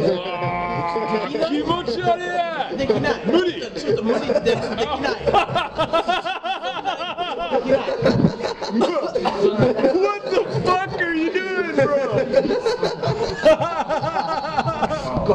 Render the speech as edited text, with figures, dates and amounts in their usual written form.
気持ち悪い。 できない。 無理。 ちょっと無理できない。できない。